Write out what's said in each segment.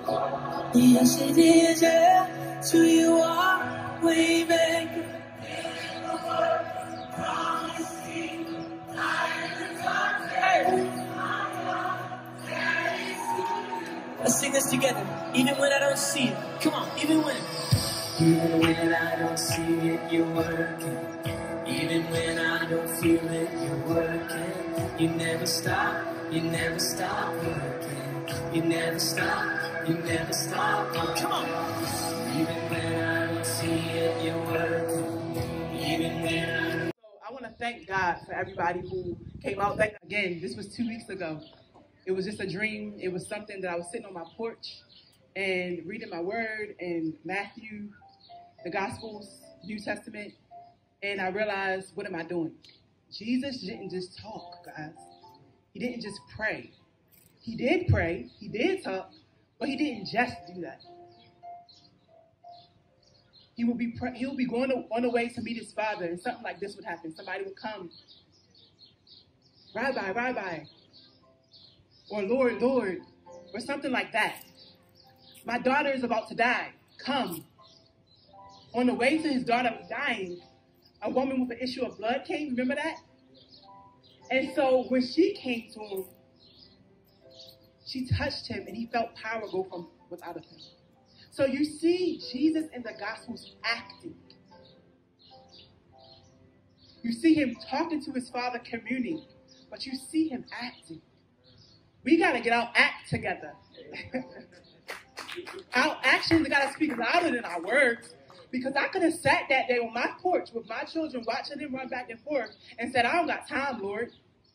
Yes, it is, yeah. To you are way maker. Let's sing this together. Even when I don't see it. Come on, even when. Even when I don't see it, you're working. Even when I don't feel it, you're working. You never stop working. You never stop working. Come on. Even when I don't see it, you're working. Even when I don't. So I want to thank God for everybody who came out. Again, this was 2 weeks ago. It was just a dream. It was something that I was sitting on my porch and reading my word in Matthew, the Gospels, New Testament, and I realized, what am I doing? Jesus didn't just talk, guys. He didn't just pray. He did pray, he did talk, but he didn't just do that. He would be going on the way to meet his Father, and something like this would happen. Somebody would come, Rabbi, Rabbi, or Lord, Lord, or something like that. My daughter is about to die. Come. On the way to his daughter dying, a woman with an issue of blood came. Remember that? And so when she came to him, she touched him, and he felt power go from without of him. So you see Jesus in the Gospels acting. You see him talking to his Father, communing, but you see him acting. We got to get our act together. Our actions got to speak louder than our words. Because I could have sat that day on my porch with my children, watching them run back and forth, and said, I don't got time, Lord.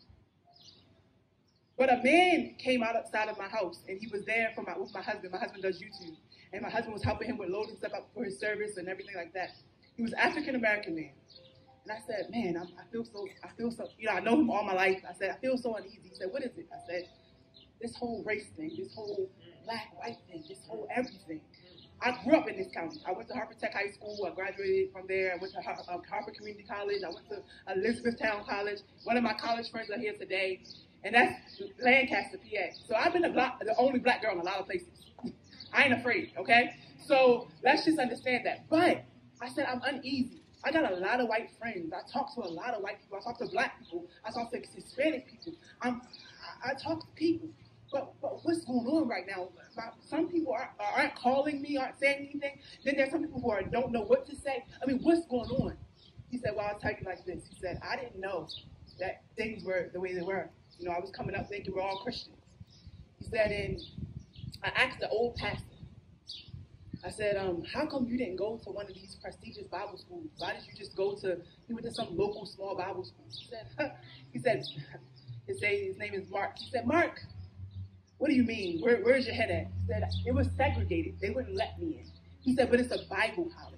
But a man came outside of my house, and he was there with my husband. My husband does YouTube. And my husband was helping him with loading stuff up for his service and everything like that. He was an African-American man. And I said, man, I feel so, I know him all my life. I said, I feel so uneasy. He said, what is it? I said, this whole race thing, this whole black-white thing, this whole everything. I grew up in this county. I went to Harford High School. I graduated from there. I went to Harford Community College. I went to Elizabethtown College. One of my college friends are here today, and that's Lancaster, PA. So I've been the only black girl in a lot of places. I ain't afraid, okay? So let's just understand that. But I said I'm uneasy. I got a lot of white friends. I talk to a lot of white people. I talk to black people. I talk to Hispanic people. I talk to people. But what's going on right now? Some people aren't calling me, aren't saying anything. Then there's some people who don't know what to say. I mean, what's going on? He said, well, I'll tell you like this. He said, I didn't know that things were the way they were. You know, I was coming up thinking we're all Christians. He said, and I asked the old pastor, I said, how come you didn't go to one of these prestigious Bible schools? Why did you just he went to some local small Bible school? He said, his name is Mark. He said, Mark, what do you mean? Where's your head at? He said, it was segregated. They wouldn't let me in. He said, but it's a Bible college.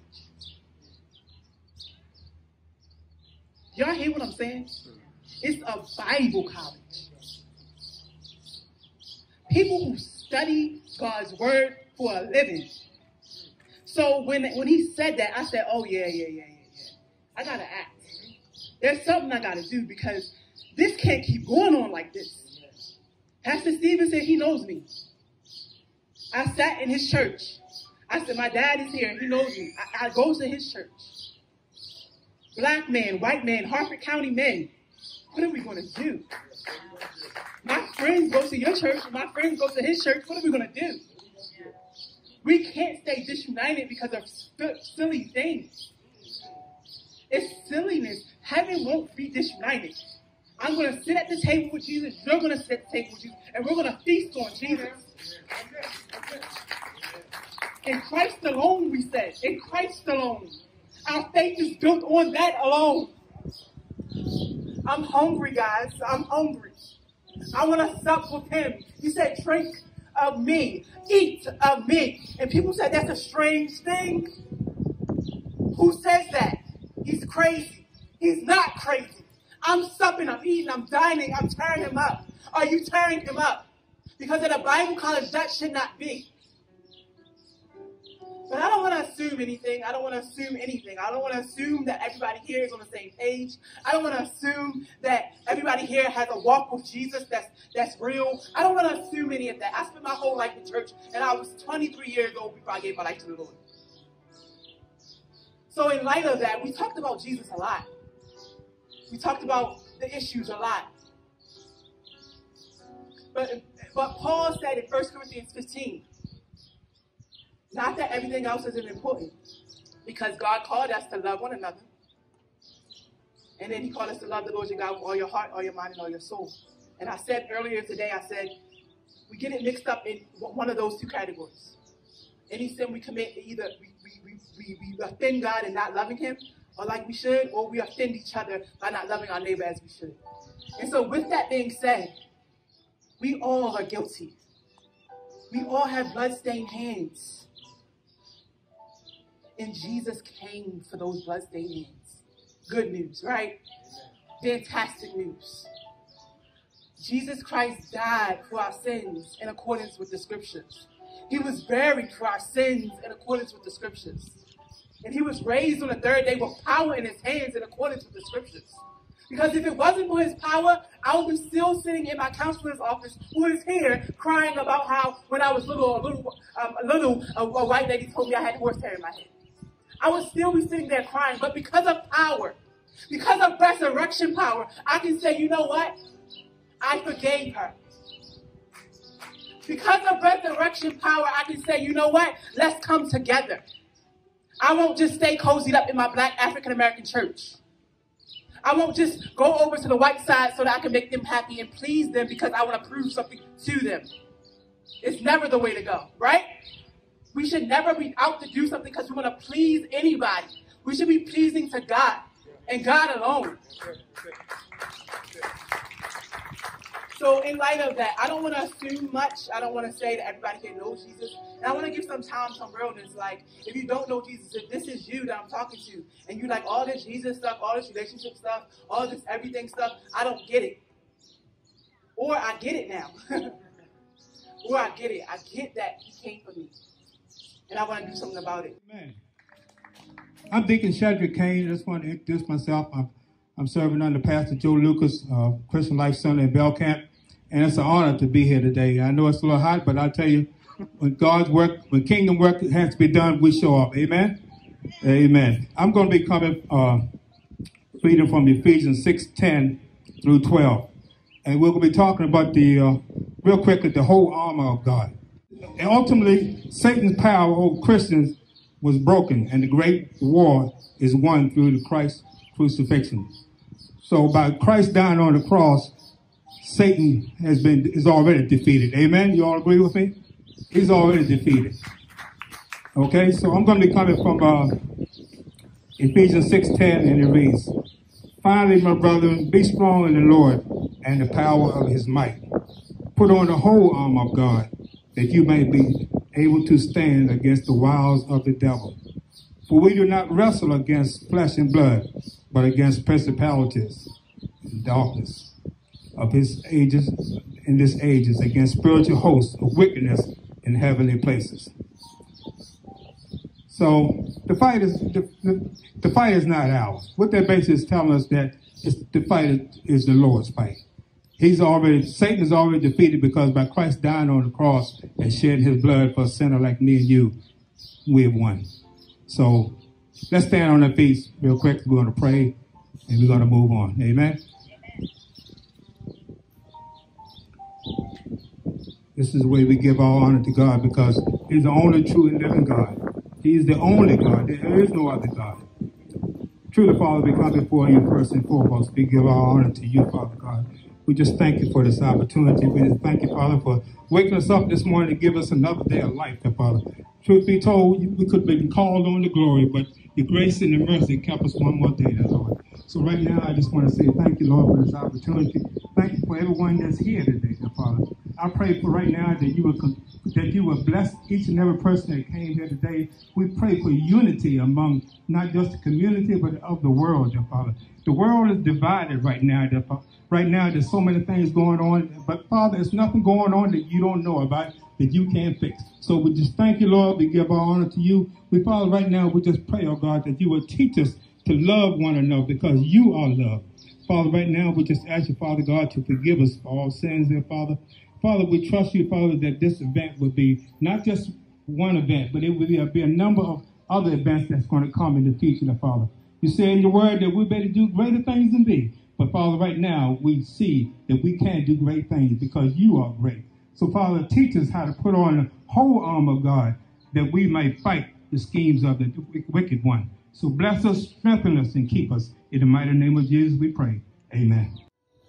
Y'all hear what I'm saying? It's a Bible college. People who study God's word for a living. So when he said that, I said, oh, yeah. I got to act. There's something I got to do because this can't keep going on like this. Pastor Stephen said he knows me. I sat in his church. I said, my dad is here and he knows me. I go to his church. Black men, white men, Harford County men. What are we going to do? My friends go to your church and my friends go to his church. What are we going to do? We can't stay disunited because of silly things. It's silliness. Heaven won't be disunited. I'm going to sit at the table with Jesus. You're going to sit at the table with Jesus. And we're going to feast on Jesus. In Christ alone, we said. In Christ alone. Our faith is built on that alone. I'm hungry, guys. I'm hungry. I want to sup with him. He said, drink of me. Eat of me. And people said that's a strange thing. Who says that? He's crazy. He's not crazy. I'm supping, I'm eating, I'm dining, I'm tearing him up. Are you tearing him up? Because at a Bible college, that should not be. But I don't want to assume anything. I don't want to assume anything. I don't want to assume that everybody here is on the same page. I don't want to assume that everybody here has a walk with Jesus that's real. I don't want to assume any of that. I spent my whole life in church, and I was 23 years old before I gave my life to the Lord. So in light of that, we talked about Jesus a lot. We talked about the issues a lot. But Paul said in 1 Corinthians 15, not that everything else isn't important, because God called us to love one another. And then he called us to love the Lord your God with all your heart, all your mind, and all your soul. And I said earlier today, we get it mixed up in one of those two categories. Any sin we commit, either we offend God and not loving him, or like we should, or we offend each other by not loving our neighbor as we should. And so with that being said, we all are guilty. We all have bloodstained hands. And Jesus came for those bloodstained hands. Good news, right? Fantastic news. Jesus Christ died for our sins in accordance with the scriptures. He was buried for our sins in accordance with the scriptures. And he was raised on the third day with power in his hands in accordance with the scriptures. Because if it wasn't for his power, I would be still sitting in my counselor's office who is here crying about how when I was little, a white lady told me I had horsehair in my head. I would still be sitting there crying. But because of power, because of resurrection power, I can say, you know what? I forgave her. Because of resurrection power, I can say, you know what? Let's come together. I won't just stay cozied up in my black African-American church. I won't just go over to the white side so that I can make them happy and please them because I want to prove something to them. It's never the way to go, right? We should never be out to do something because we want to please anybody. We should be pleasing to God and God alone. So in light of that, I don't want to assume much. I don't want to say that everybody here knows Jesus. And I want to give some time, some realness. Like, if you don't know Jesus, if this is you that I'm talking to, and you like all this Jesus stuff, all this relationship stuff, all this everything stuff, I don't get it. Or I get it now. Or I get it. I get that he came for me. And I want to do something about it. Amen. I'm Deacon Shedrick Kane. I just want to introduce myself. I'm serving under Pastor Joe Lucas, Christian Life Center in Bell Camp, and it's an honor to be here today. I know it's a little hot, but I'll tell you, when God's work, when kingdom work has to be done, we show up. Amen? Amen. I'm going to be coming, reading from Ephesians 6:10 through 12. And we're going to be talking about real quickly, the whole armor of God. And ultimately, Satan's power over Christians was broken, and the great war is won through the Christ crucifixion. So by Christ dying on the cross, Satan is already defeated. Amen? You all agree with me? He's already defeated. Okay, so I'm going to be coming from Ephesians 6:10, and it reads, "Finally, my brethren, be strong in the Lord and the power of his might. Put on the whole armor of God, that you may be able to stand against the wiles of the devil. For we do not wrestle against flesh and blood, but against principalities and darkness of his ages, in this ages, against spiritual hosts of wickedness in heavenly places." So the fight is not ours. What that basically is telling us that the fight is the Lord's fight. Satan is already defeated because by Christ dying on the cross and shedding his blood for a sinner like me and you, we have won. So let's stand on our feet real quick. We're going to pray and we're going to move on. Amen. This is the way we give our honor to God because he's the only true and living God. He's the only God. There is no other God. Truly, Father, we come before you first and foremost. We give our honor to you, Father God. We just thank you for this opportunity. We just thank you, Father, for waking us up this morning to give us another day of life, Father. Truth be told, we could have been called on to glory, but your grace and your mercy kept us one more day, Lord. So right now, I just want to say thank you, Lord, for this opportunity. Thank you for everyone that's here today, Father. I pray for right now that you will bless each and every person that came here today. We pray for unity among not just the community, but of the world, Father. The world is divided right now, Father. Right now, there's so many things going on, but Father, there's nothing going on that you don't know about. that you can fix. So we just thank you, Lord. We give our honor to you. We, Father, right now, we just pray, oh God, that you will teach us to love one another because you are love. Father, right now, we just ask you, Father God, to forgive us for all sins, dear Father. Father, we trust you, Father, that this event will be not just one event, but it will be a number of other events that's going to come in the future, dear Father. You say in your word that we better do greater things than thee. But, Father, right now, we see that we can't do great things because you are great. So, Father, teach us how to put on the whole armor of God that we may fight the schemes of the wicked one. So bless us, strengthen us, and keep us. In the mighty name of Jesus, we pray. Amen.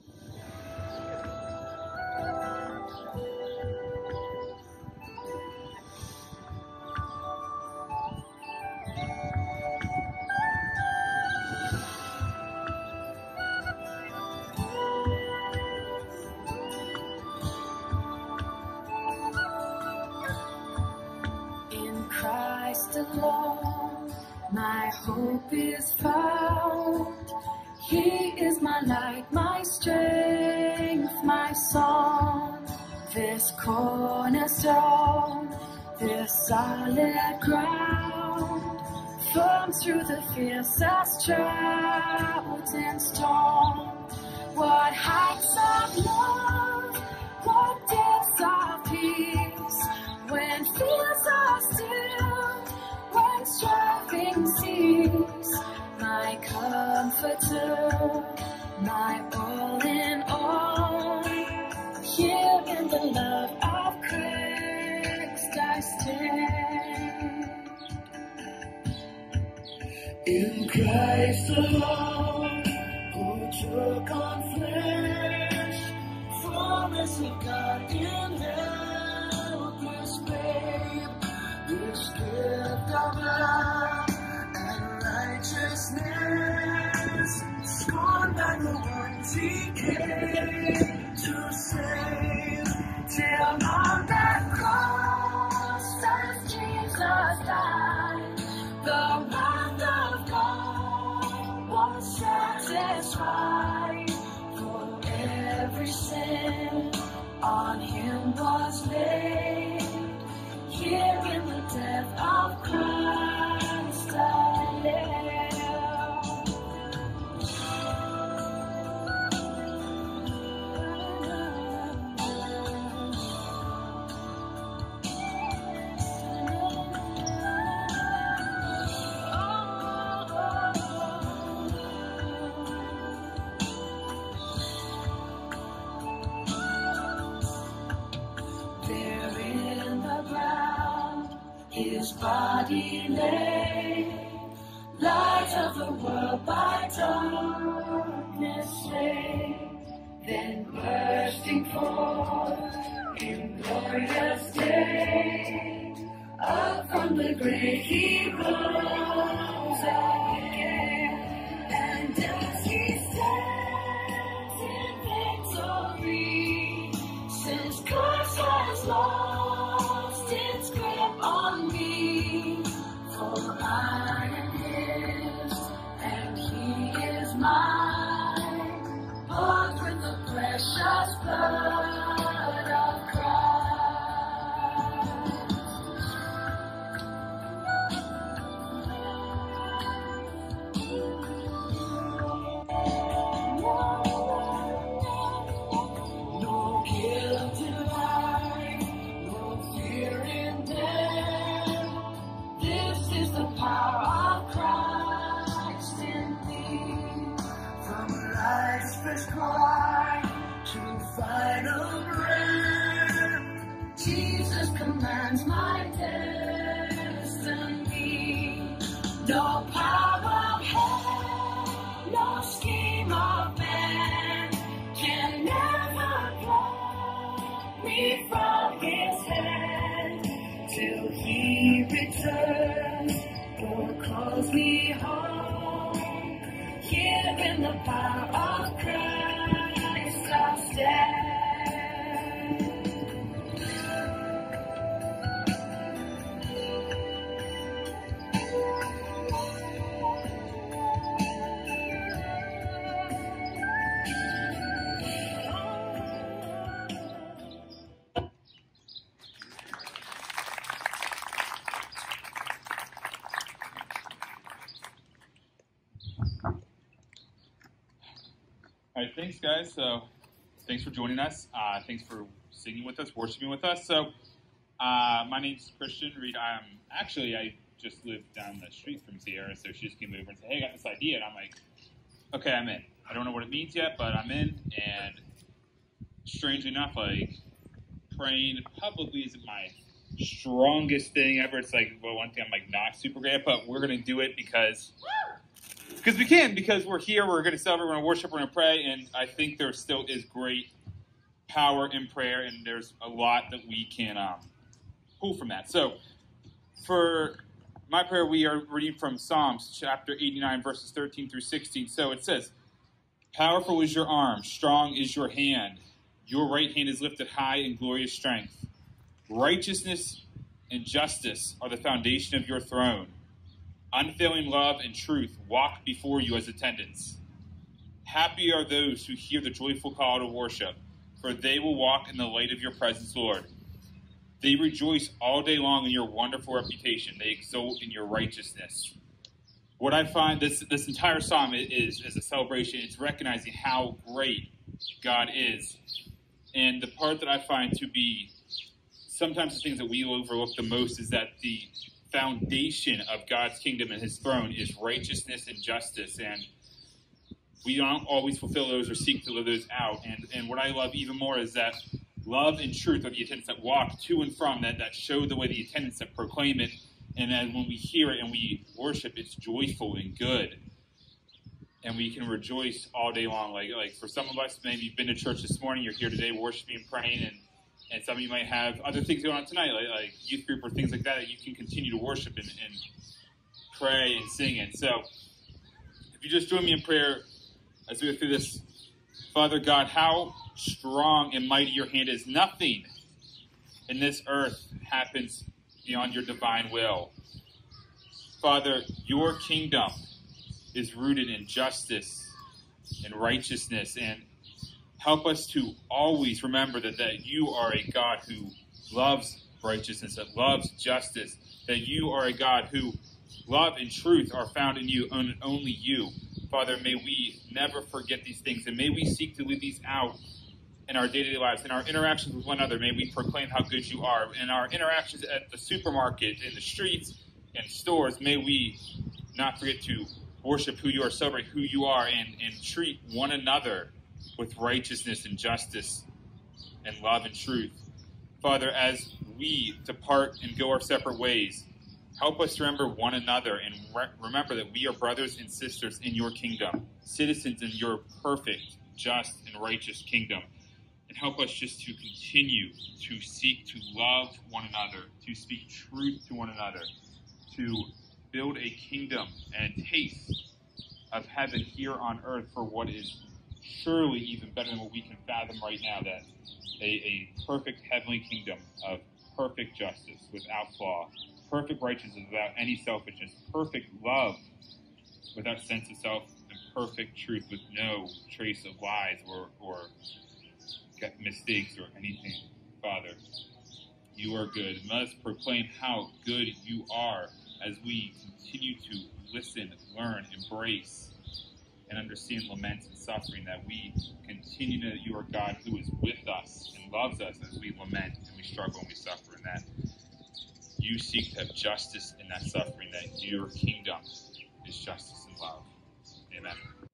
In Christ alone, my hope is found. He is my light, my strength, my song. This cornerstone, this solid ground, firm through the fiercest drought and storm. What heights of love, what depths of peace, when fears are still, when striving cease. My comforter, my all in all, here in the love of Christ I stand. In Christ alone, who took on flesh, promise of God in helpless babe, this gift of love and righteousness, scorned by the ones he came to save, till on that cross as Jesus died, the wrath of God was satisfied. For every sin on him was laid. Here in the death of Christ I live. His body lay, light of the world by darkness slain, then bursting forth in glorious day, up from the grave he rose again, and as he stands in victory, since Christ has lost its grip on me, for I am his, and he is mine, bought with the precious blood of Christ. No guilt in life, no fear in death. This is the power of Christ in me. From life's first cry to final breath, Jesus commands my destiny. No power of hell, no scheme of man can never pluck me from his hand till he returns or calls me home. Here in the power of Christ I'll stand. All right, thanks, guys. So, thanks for joining us. Thanks for singing with us, worshiping with us. So, my name's Christian Reed. I just live down the street from Sierra, so she just came over and said, "Hey, I got this idea," and I'm like, "Okay, I'm in. I don't know what it means yet, but I'm in." And strangely enough, like praying publicly isn't my strongest thing ever. It's like, well, one thing I'm like not super great at, but we're gonna do it because we can, because we're here, we're going to celebrate, we're going to worship, we're going to pray, and I think there still is great power in prayer, and there's a lot that we can pull from that. So, for my prayer, we are reading from Psalms chapter 89, verses 13 through 16. So it says, "Powerful is your arm, strong is your hand. Your right hand is lifted high in glorious strength. Righteousness and justice are the foundation of your throne. Unfailing love and truth walk before you as attendants. Happy are those who hear the joyful call to worship, for they will walk in the light of your presence, Lord. They rejoice all day long in your wonderful reputation. They exult in your righteousness." What I find this entire psalm is a celebration. It's recognizing how great God is. And the part that I find to be sometimes the things that we overlook the most is that the foundation of God's kingdom and his throne is righteousness and justice, and we don't always fulfill those or seek to live those out. And what I love even more is that love and truth are the attendants that walk to and from, that show the way, the attendants that proclaim it, and then when we hear it and we worship, it's joyful and good, and we can rejoice all day long. Like for some of us, maybe you've been to church this morning, you're here today worshiping and praying, and some of you might have other things going on tonight, like youth group or things like that you can continue to worship and pray and sing in. So, if you just join me in prayer as we go through this. Father God, how strong and mighty your hand is. Nothing in this earth happens beyond your divine will. Father, your kingdom is rooted in justice and righteousness, and help us to always remember that you are a God who loves righteousness, that loves justice, that you are a God who love and truth are found in you and only you. Father, may we never forget these things, and may we seek to live these out in our day-to-day lives, in our interactions with one another. May we proclaim how good you are. In our interactions at the supermarket, in the streets, and stores, may we not forget to worship who you are, celebrate who you are, and treat one another with righteousness and justice and love and truth. Father, as we depart and go our separate ways, help us to remember one another and remember that we are brothers and sisters in your kingdom, citizens in your perfect, just, and righteous kingdom. And help us just to continue to seek to love one another, to speak truth to one another, to build a kingdom and a taste of heaven here on earth for what is surely even better than what we can fathom right now, that a perfect heavenly kingdom of perfect justice without flaw, perfect righteousness without any selfishness, perfect love without sense of self, and perfect truth with no trace of lies or mistakes or anything. Father, you are good. And let us proclaim how good you are as we continue to listen, learn, embrace, and understand laments and suffering, that we continue to know that you are God who is with us and loves us as we lament and we struggle and we suffer, and that you seek to have justice in that suffering, that your kingdom is justice and love. Amen.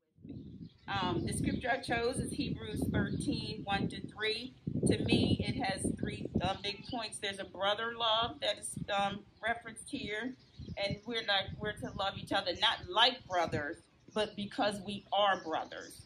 The scripture I chose is Hebrews 13, 1-3. To me, it has three big points. There's a brother love that is referenced here, and we're to love each other not like brothers, but because we are brothers.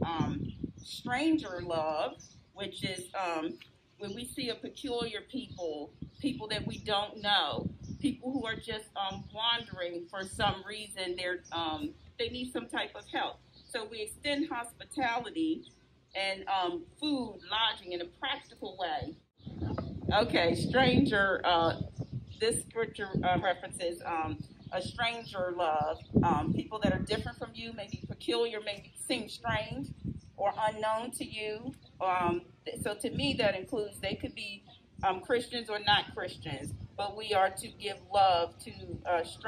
Stranger love, which is when we see a peculiar people that we don't know, people who are just wandering for some reason. They need some type of help. So we extend hospitality and food, lodging in a practical way. Okay, stranger. This scripture references a stranger love. People that are different from you, maybe peculiar, maybe seem strange or unknown to you. So to me, that includes they could be Christians or not Christians, but we are to give love to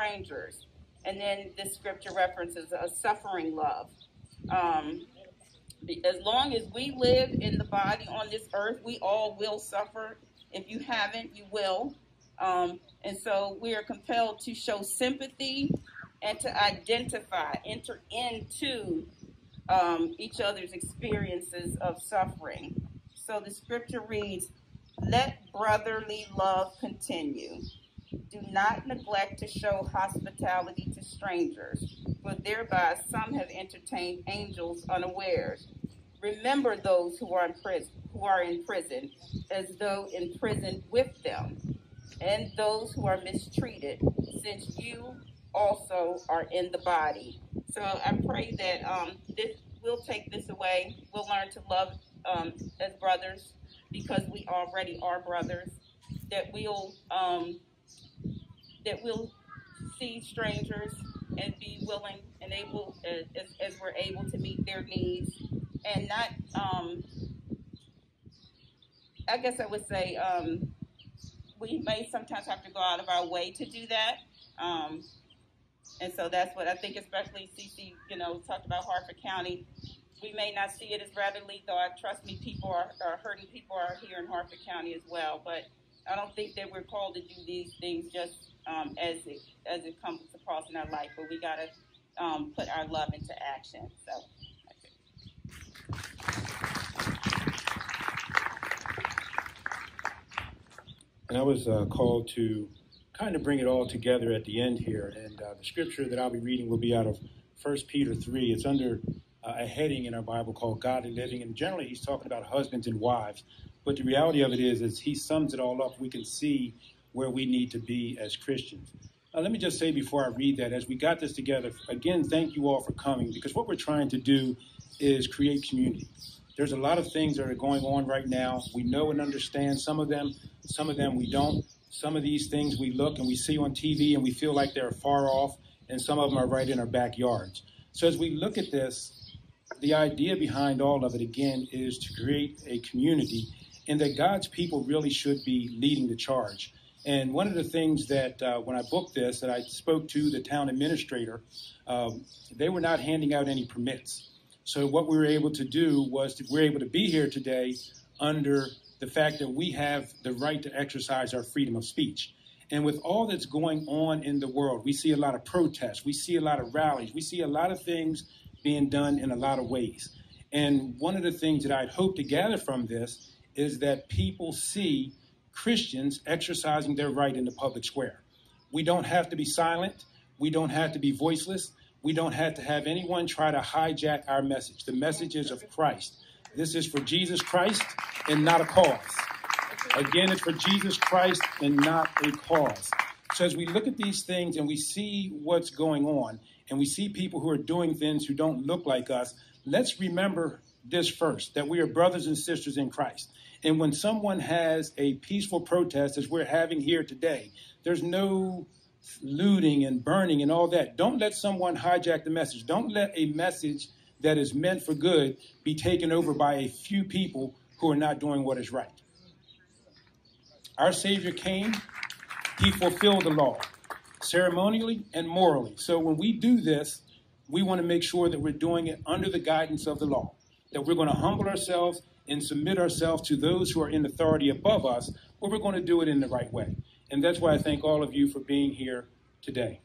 strangers. And then this scripture references a suffering love. As long as we live in the body on this earth, we all will suffer. If you haven't, you will. And so we are compelled to show sympathy and to enter into each other's experiences of suffering. So the scripture reads, "Let brotherly love continue. Do not neglect to show hospitality to strangers, for thereby some have entertained angels unawares. Remember those who are in prison, as though imprisoned with them, and those who are mistreated, since you also are in the body." So I pray that we'll take this away. We'll learn to love as brothers, because we already are brothers. That we'll see strangers and be willing and able, as we're able, to meet their needs, and not, I guess I would say, we may sometimes have to go out of our way to do that. And so that's what I think, especially CC, talked about Harford County. We may not see it as readily, though trust me, people are hurting people are here in Harford County as well. But I don't think that we're called to do these things just as it comes across in our life, but we got to put our love into action. So. And I was called to kind of bring it all together at the end here. And the scripture that I'll be reading will be out of 1 Peter 3. It's under a heading in our Bible called Godly Living. And generally, he's talking about husbands and wives. But the reality of it is he sums it all up. We can see where we need to be as Christians. Let me just say before I read that, as we got this together, again, thank you all for coming, because what we're trying to do is create community. There's a lot of things that are going on right now. We know and understand some of them we don't. Some of these things we look and we see on TV and we feel like they're far off, and some of them are right in our backyards. So as we look at this, the idea behind all of it, again, is to create a community, and that God's people really should be leading the charge. And one of the things that when I booked this, that I spoke to the town administrator, they were not handing out any permits. So what we were able to do was we're able to be here today under the fact that we have the right to exercise our freedom of speech. And with all that's going on in the world, we see a lot of protests, we see a lot of rallies, we see a lot of things being done in a lot of ways. And one of the things that I'd hope to gather from this is that people see Christians exercising their right in the public square. We don't have to be silent. We don't have to be voiceless. We don't have to have anyone try to hijack our message. The message is of Christ. This is for Jesus Christ and not a cause. Again, it's for Jesus Christ and not a cause. So as we look at these things and we see what's going on, and we see people who are doing things who don't look like us, let's remember this first, that we are brothers and sisters in Christ. And when someone has a peaceful protest, as we're having here today, there's no looting and burning and all that. Don't let someone hijack the message. Don't let a message that is meant for good be taken over by a few people who are not doing what is right. Our Savior came, he fulfilled the law, ceremonially and morally. So when we do this, we want to make sure that we're doing it under the guidance of the law, that we're going to humble ourselves and submit ourselves to those who are in authority above us, but we're going to do it in the right way. And that's why I thank all of you for being here today.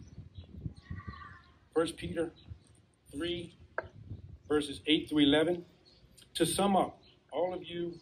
1 Peter 3, verses 8 through 11. To sum up, all of you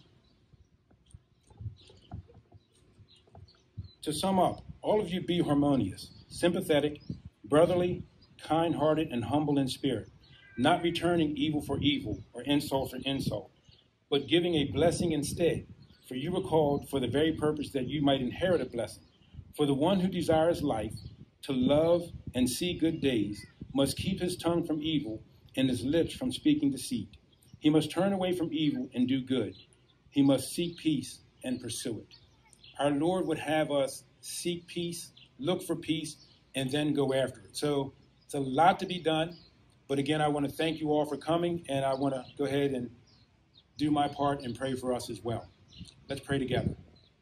be harmonious, sympathetic, brotherly, kind-hearted, and humble in spirit, not returning evil for evil or insult for insult, but giving a blessing instead. For you were called for the very purpose that you might inherit a blessing. For the one who desires life, to love and see good days, must keep his tongue from evil and his lips from speaking deceit. He must turn away from evil and do good. He must seek peace and pursue it. Our Lord would have us seek peace, look for peace, and then go after it. So it's a lot to be done. But again, I want to thank you all for coming, and I want to go ahead and do my part and pray for us as well. Let's pray together.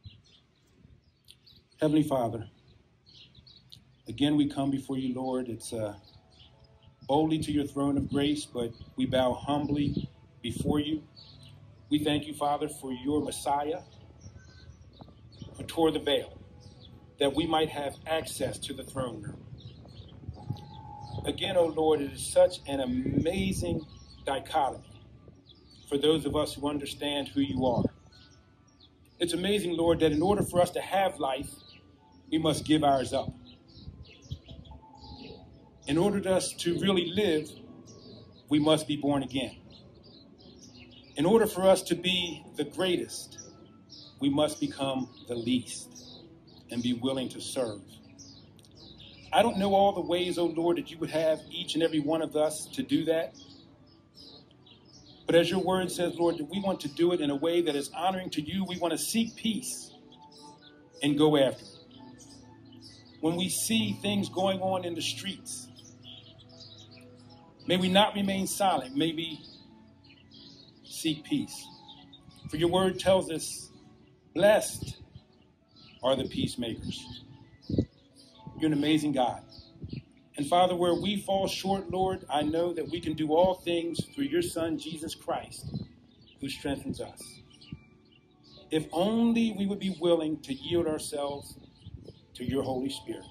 Heavenly Father, again, we come before you, Lord. It's boldly to your throne of grace, but we bow humbly before you. We thank you, Father, for your Messiah who tore the veil, that we might have access to the throne room. Again, O Lord, it is such an amazing dichotomy for those of us who understand who you are. It's amazing, Lord, that in order for us to have life, we must give ours up. In order for us to really live, we must be born again. In order for us to be the greatest, we must become the least and be willing to serve. I don't know all the ways, O Lord, that you would have each and every one of us to do that. But as your word says, Lord, that we want to do it in a way that is honoring to you. We want to seek peace and go after it. When we see things going on in the streets, may we not remain silent. May we seek peace. For your word tells us, blessed are the peacemakers. You're an amazing God. And Father, where we fall short, Lord, I know that we can do all things through your Son, Jesus Christ, who strengthens us. If only we would be willing to yield ourselves to your Holy Spirit.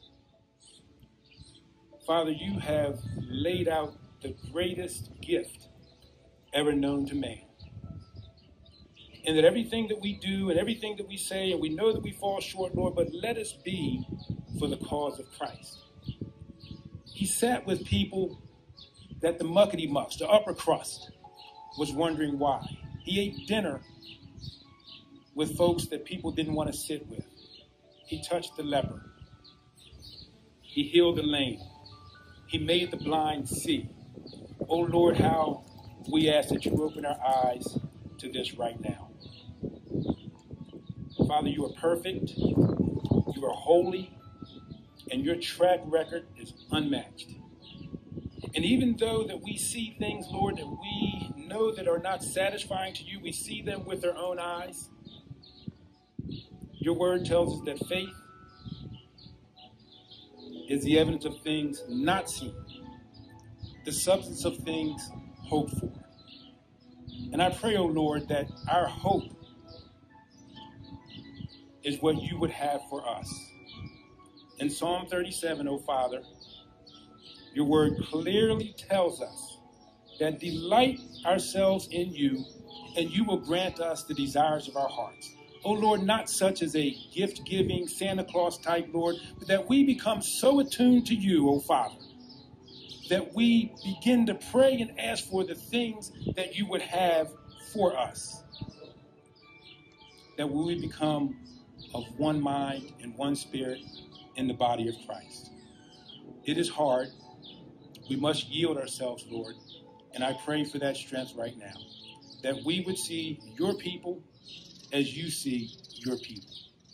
Father, you have laid out the greatest gift ever known to man. And that everything that we do and everything that we say, and we know that we fall short, Lord, but let us be for the cause of Christ. He sat with people that the muckety-mucks, the upper crust, was wondering why. He ate dinner with folks that people didn't want to sit with. He touched the leper. He healed the lame. He made the blind see. Oh, Lord, how we ask that you open our eyes to this right now. Father, you are perfect. You are holy. And your track record is unmatched. And even though that we see things, Lord, that we know that are not satisfying to you, we see them with our own eyes. Your word tells us that faith is the evidence of things not seen, the substance of things hoped for. And I pray, O Lord, that our hope is what you would have for us. In Psalm 37, O Father, your word clearly tells us that delight ourselves in you, and you will grant us the desires of our hearts. Oh Lord, not such as a gift-giving Santa Claus type, Lord, but that we become so attuned to you, O Father, that we begin to pray and ask for the things that you would have for us. That we would become of one mind and one spirit in the body of Christ. It is hard. We must yield ourselves, Lord, and I pray for that strength right now, that we would see your people as you see your people.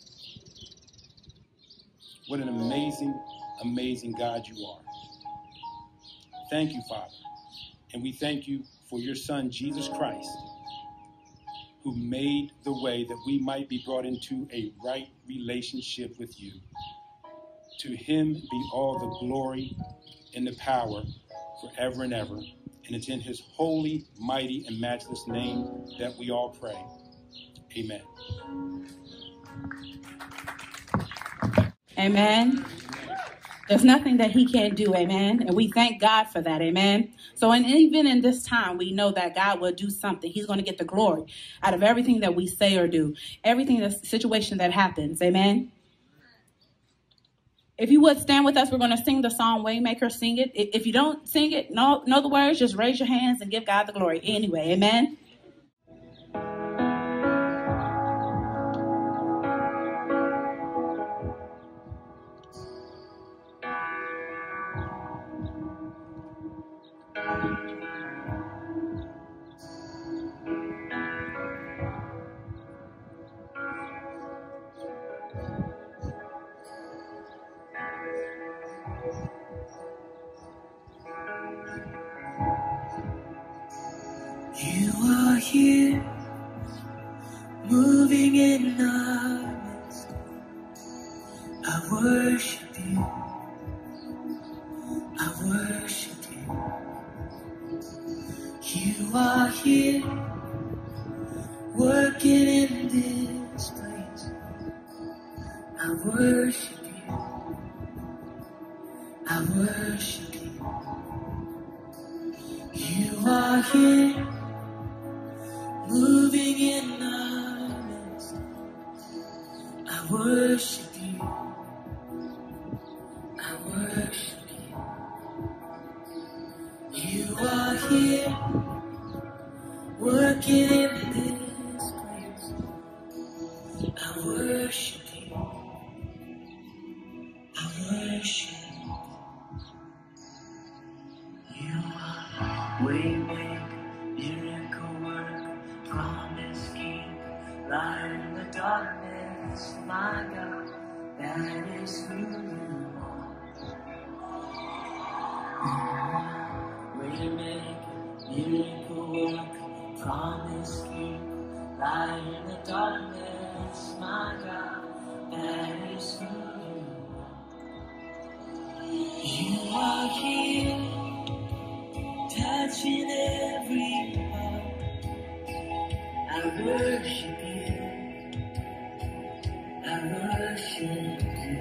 What an amazing, amazing God you are. Thank you, Father, and we thank you for your Son, Jesus Christ, who made the way that we might be brought into a right relationship with you. To him be all the glory and the power forever and ever. And it's in his holy, mighty, and matchless name that we all pray. Amen. Amen. There's nothing that he can't do. Amen. And we thank God for that. Amen. So even in this time, we know that God will do something. He's going to get the glory out of everything that we say or do. Everything, the situation that happens. Amen. If you would stand with us, we're going to sing the song Waymaker. Sing it. If you don't sing it, know the words, just raise your hands and give God the glory. Anyway, amen. You are here, moving in our midst. I worship you. I worship you. You are here. worship you. I worship you. You are here, moving in our midst. I worship you. I worship you. You are here, working in this place. I worship you. I worship you. You are waymaker, miracle worker, promise keeper, light in the darkness. My God, that is who you are. Waymaker, miracle worker, promise keeper, light in the darkness. My God, that is who you are. You are here, touching every heart. I worship you. I worship you.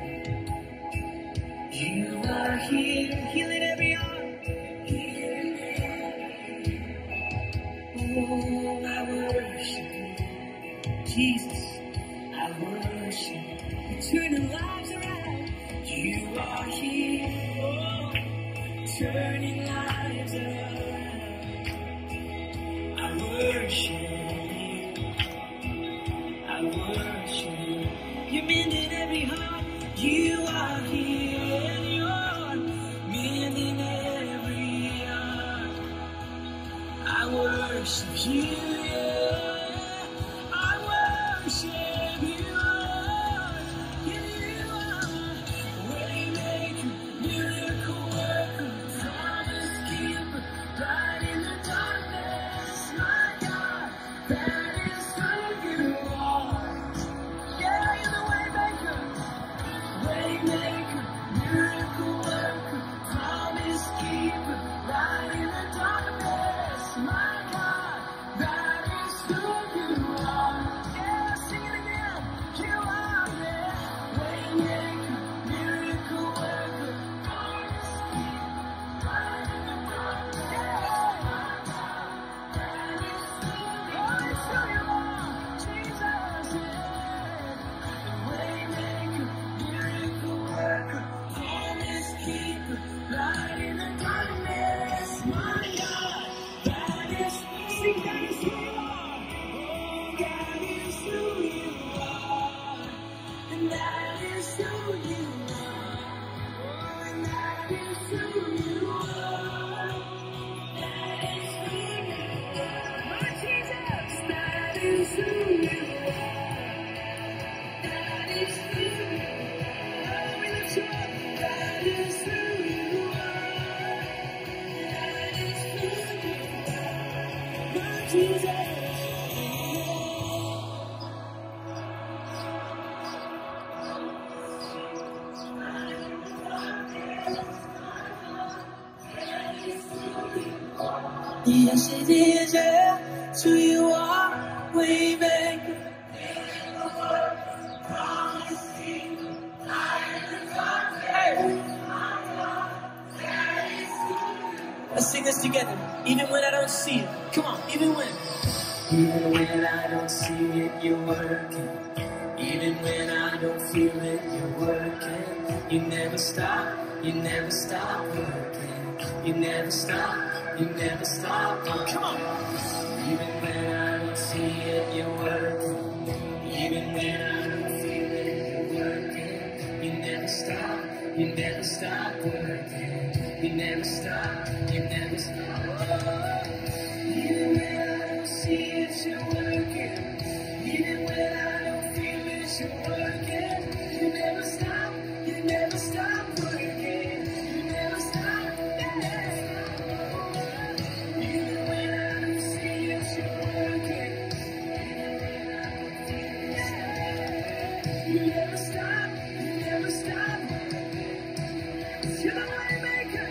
You are here, healing every heart. Healing every heart. Oh, I worship you. Jesus, I worship you. You're turning lives around. You are here, oh, turning lives around. I worship you. I worship you. You're mending every heart. You are here and you're mending every heart. I worship you. Yeah. I worship you. You are waymaker, miracle worker, promise keeper, light in the darkness. My God, that is who you are. Yeah, you're the waymaker, miracle worker, promise keeper, light in the darkness. My God, that is who you are. Yeah, sing it again. You are, yeah, waymaker, miracle worker, promise keeper, light in the darkness. That is who you are. It's who you are, Jesus. Yeah. Waymaker, miracle worker, promise keeper, light in the darkness. My God, that is, sing, that is who you are. Oh, that is who you are. And that is who you are. Oh, and that is who you are. That is who you are. My Jesus, that is who you are. That is who you are. We lift you up. That is who you are. That is who you are. My Jesus. Yes, it is, yeah. So you are waymaker. Let's sing this together. Even when I don't see it. Come on, even when. Even when I don't see it, you're working. Even when I don't feel it, you're working. You never stop working. You never stop working. Come on. Even when I don't see it, you're working. Even when I don't feel it, you're working. You never stop working. You never stop. Even when I don't see it, you're working. Even when I don't feel it, you're working. You never stop working. You never stop. Even when I don't see it, you're working. You never stop. You're the waymaker.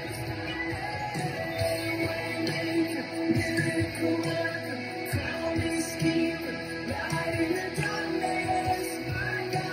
Miracle worker, promise keeper, light in the darkness. My God.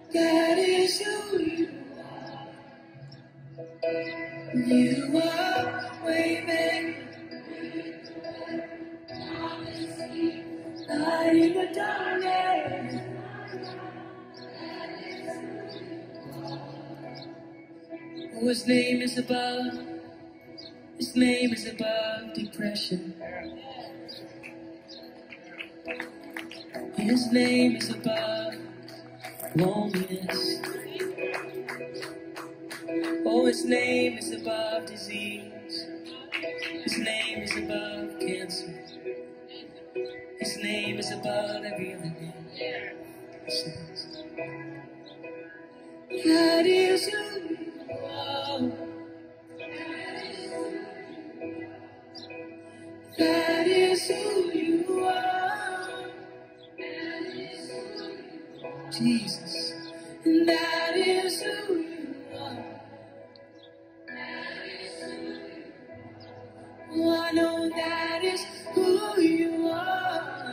That is who you are. You are waymaker, light in the darkness. Oh, his name is above. His name is above depression. His name is above loneliness. Oh, his name is above disease. His name is above cancer. His name is above every other name. That is who you are. That is who you are. Jesus. And that is who you are. Oh, I know that is who you are.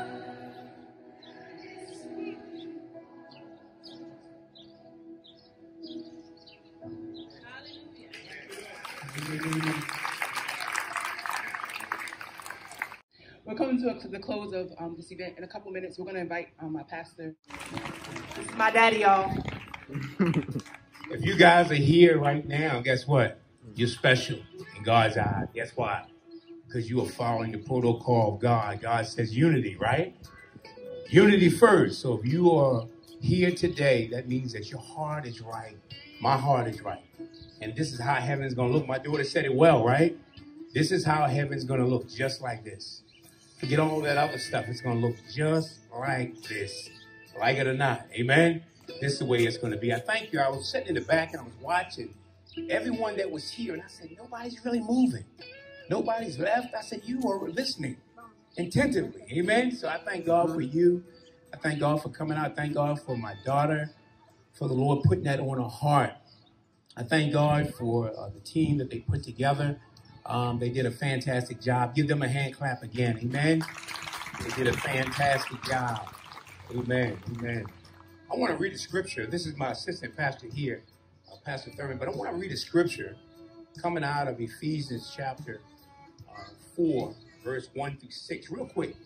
We're coming to the close of this event. In a couple minutes, we're going to invite my pastor. This is my daddy, y'all. If you guys are here right now, guess what? You're special in God's eyes. Guess why? Because you are following the protocol of God. God says unity, right? Unity first. So if you are here today, that means that your heart is right. My heart is right. And this is how heaven's going to look. My daughter said it well, right? This is how heaven's going to look, just like this. Forget all that other stuff. It's going to look just like this. Like it or not. Amen? This is the way it's going to be. I thank you. I was sitting in the back and I was watching everyone that was here. And I said, nobody's really moving. Nobody's left. I said, you are listening attentively. Amen? So I thank God for you. I thank God for coming out. I thank God for my daughter, for the Lord putting that on her heart. I thank God for the team that they put together. They did a fantastic job. Give them a hand clap again. Amen? They did a fantastic job. Amen. Amen. I want to read a scripture. This is my assistant pastor here, Pastor Thurman, but I want to read a scripture coming out of Ephesians chapter 4, verse 1 through 6, real quick.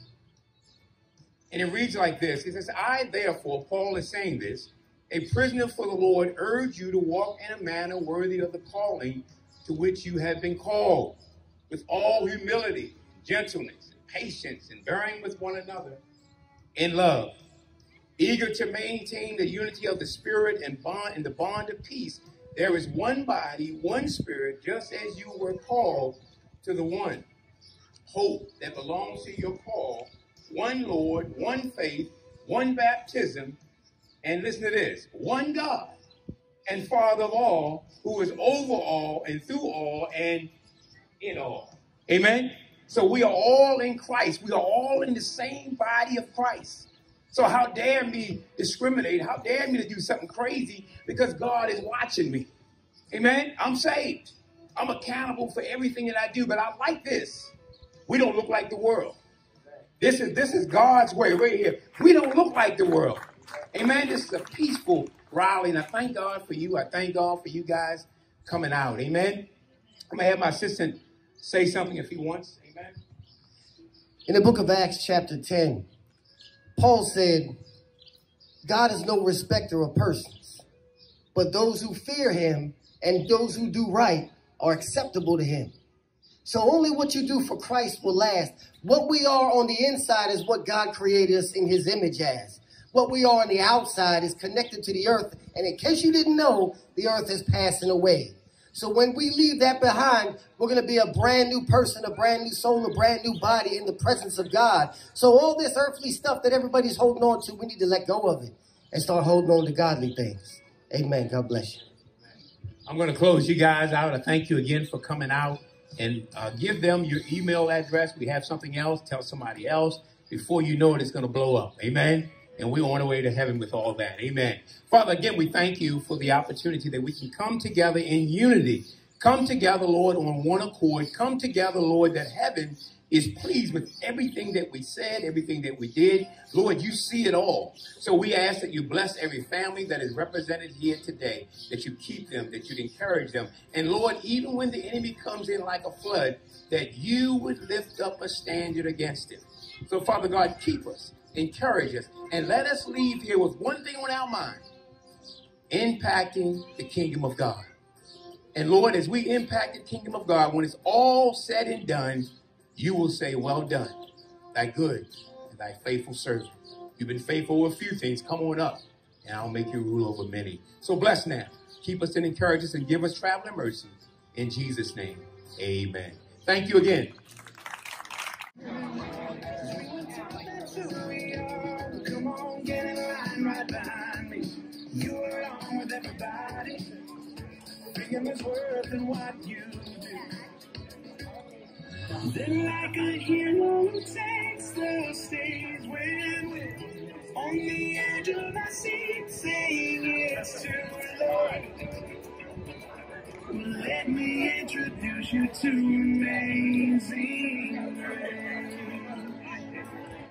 And it reads like this. It says, I, therefore, Paul is saying this, a prisoner for the Lord, urge you to walk in a manner worthy of the calling to which you have been called, with all humility, gentleness, patience, and bearing with one another in love, eager to maintain the unity of the Spirit and the bond of peace. There is one body, one Spirit, just as you were called to the one hope that belongs to your call, one Lord, one faith, one baptism, and listen to this, one God and Father of all, who is over all and through all and in all. Amen? So we are all in Christ. We are all in the same body of Christ. So how dare me discriminate? How dare me to do something crazy because God is watching me? Amen? I'm saved. I'm accountable for everything that I do, but I like this. We don't look like the world. This is God's way right here. We don't look like the world. Amen? This is a peaceful rally, and I thank God for you. I thank God for you guys coming out. Amen? I'm going to have my assistant say something if he wants. Amen? In the book of Acts chapter 10, Paul said, God is no respecter of persons, but those who fear him and those who do right are acceptable to him. So only what you do for Christ will last. What we are on the inside is what God created us in his image as. What we are on the outside is connected to the earth. And in case you didn't know, the earth is passing away. So when we leave that behind, we're going to be a brand new person, a brand new soul, a brand new body in the presence of God. So all this earthly stuff that everybody's holding on to, we need to let go of it and start holding on to godly things. Amen. God bless you. I'm going to close you guys out. I thank you again for coming out, and give them your email address. We have something else. Tell somebody else. Before you know it, it's going to blow up. Amen. And we're on our way to heaven with all that. Amen. Father, again, we thank you for the opportunity that we can come together in unity come together, Lord, on one accord. Come together, Lord, that heaven is pleased with everything that we said, everything that we did. Lord, you see it all. So we ask that you bless every family that is represented here today, that you keep them, that you'd encourage them. And Lord, even when the enemy comes in like a flood, that you would lift up a standard against him. So Father God, keep us, encourage us, and let us leave here with one thing on our mind: impacting the kingdom of God. And Lord, as we impact the kingdom of God, when it's all said and done, you will say, well done, thy good and thy faithful servant. You've been faithful with a few things. Come on up, and I'll make you rule over many. So bless now. Keep us and encourage us and give us traveling mercy. In Jesus' name, amen. Thank you again. Come on, get in line right behind me. You along with everybody. Freedom is worth than what you do. Then like a hero who takes the stage when we're on the edge of our seat, saying yes to the Lord. Let me introduce you to amazing grace.